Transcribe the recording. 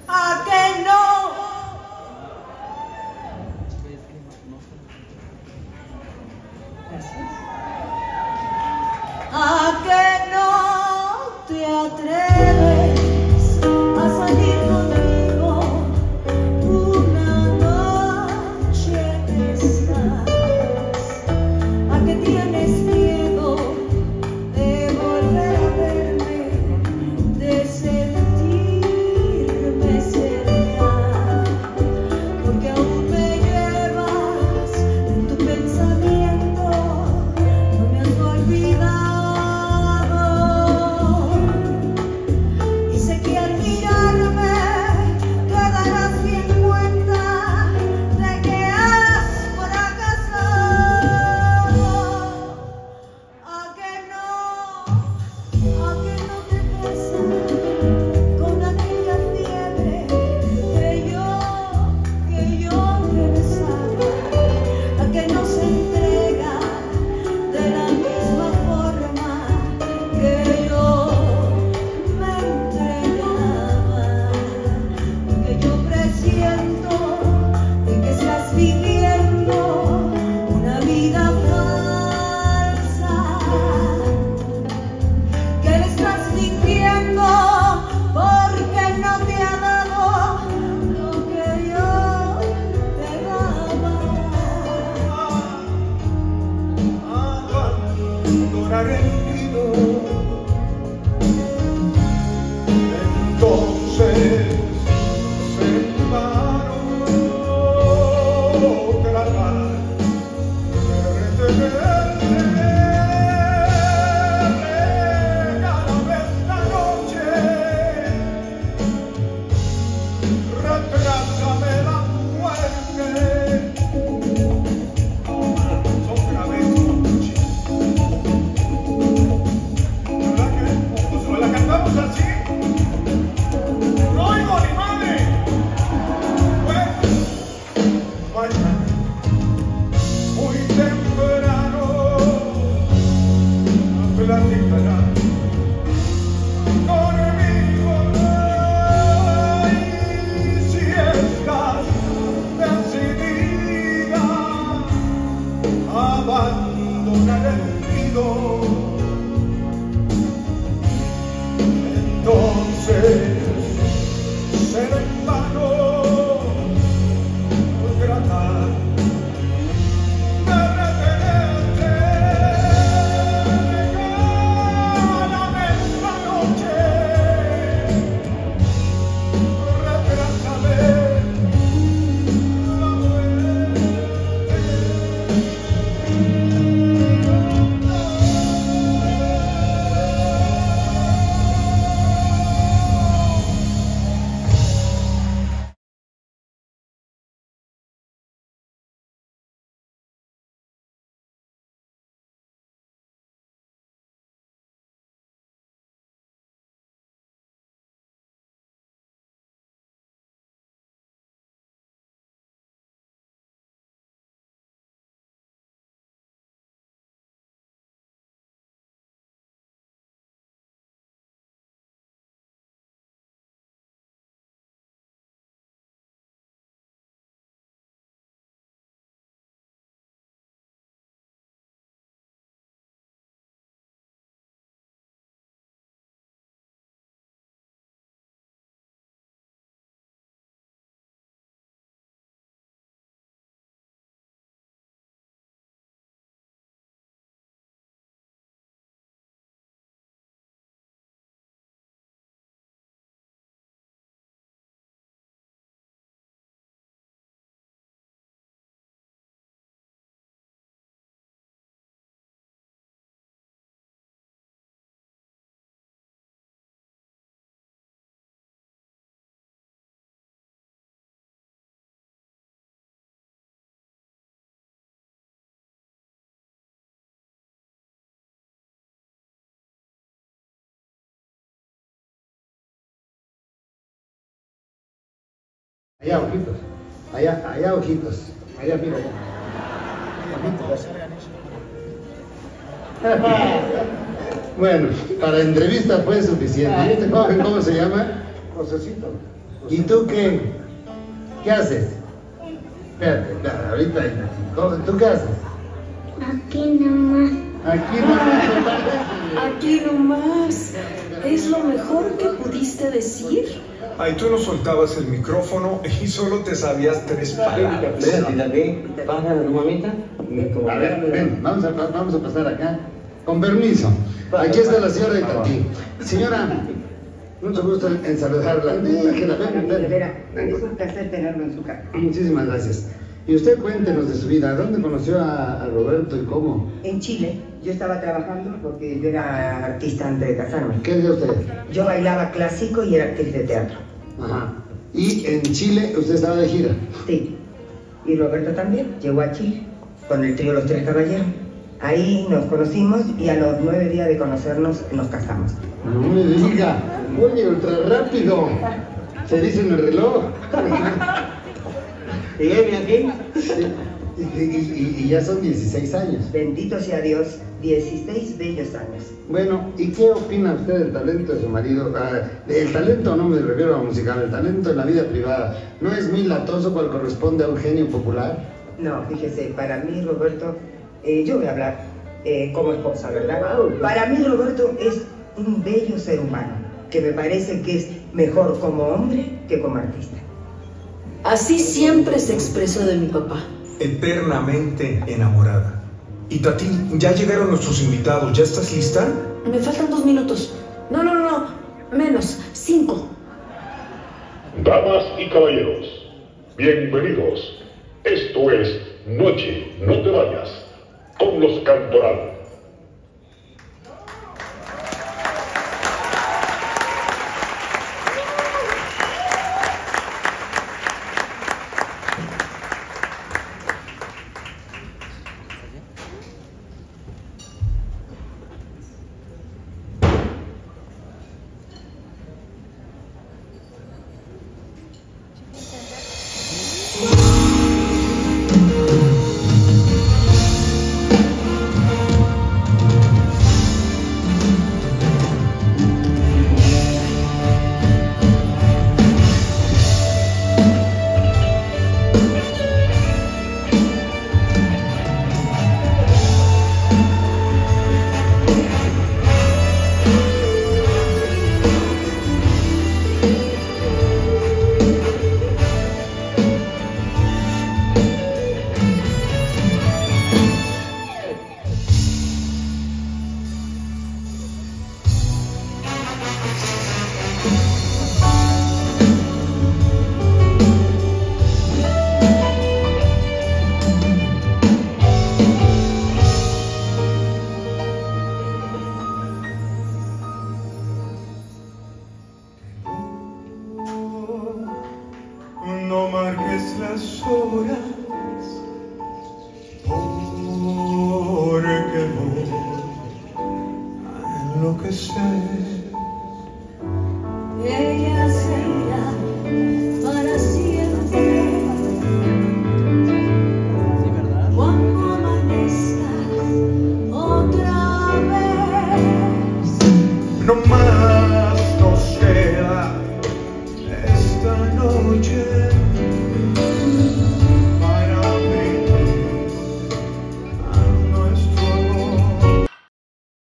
¿A que no? Gracias. ¿A que no te atreves a salir conmigo una noche de estas? ¿A que tienes miedo de volver a verme, de sentirme cerca? Porque aún me llevas en tu pensamiento, no me has olvidado. Y sé que al mirarme te darás bien cuenta de que has fracasado. ¿A que no? ¿A que no te casas con aquella fiebre que yo te besaba? ¿A que no se entrega de la misma forma que yo me entregaba? Porque yo presiento de que estás viviendo una vida falsa, que le estás mintiendo porque no te ha dado lo que yo te daba. Abandonar el nido, entonces en vano tratar de retenerte. Regálame esta noche, retrásame la muerte. Otra vez noche. ¿Verdad que pues la cantamos así? ¡No oigo ni madre! Pues, mañana, muy temprano, platicarás conmigo. Y si estás decidida a abandonar el nido, entonces será en vano tratar de retenerte. Regálame esta noche, retrásame la muerte. Allá, ojitos. Allá, ojitos. Allá, mira. Ojitos. Bueno, para entrevista fue suficiente. ¿Y este joven cómo se llama? Josecito. ¿Y tú qué? ¿Qué haces? Espérate, ahorita. ¿Tú qué haces? Aquí nomás. Aquí no. Aquí nomás. ¿Es lo mejor que pudiste decir? Ay, tú no soltabas el micrófono y solo te sabías 3 palabras. A ver, ven, vamos a pasar acá. Con permiso. Aquí está la señora Itatí. Señora, mucho gusto en saludarla. Ven. Es un placer tenerlo en su casa. Muchísimas gracias. Y usted cuéntenos de su vida. ¿Dónde conoció a Roberto y cómo? En Chile, yo estaba trabajando porque yo era artista antes de casarme. ¿Qué hacía usted? Yo bailaba clásico y era actriz de teatro. Ajá. Y en Chile usted estaba de gira. Sí. Y Roberto también llegó a Chile con el trío Los Tres Caballeros. Ahí nos conocimos y a los 9 días de conocernos nos casamos. No me diga. Oye, ultra rápido. Se dice en el reloj. Dígame aquí. Y ya son 16 años. Bendito sea Dios, 16 bellos años. Bueno, ¿y qué opina usted del talento de su marido? El talento no me refiero a musical, el talento en la vida privada. ¿No es muy latoso cual corresponde a un genio popular? No, fíjese, para mí Roberto, yo voy a hablar como esposa, ¿verdad? Para mí Roberto es un bello ser humano, que me parece que es mejor como hombre que como artista. Así siempre se expresó de mi papá. Eternamente enamorada. Y Tati, ya llegaron nuestros invitados. ¿Ya estás lista? Me faltan 2 minutos. No. Menos. 5. Damas y caballeros, bienvenidos. Esto es Noche, no te vayas, con los Cantoral. No marques las horas, porque voy a enloquecer. Ella se irá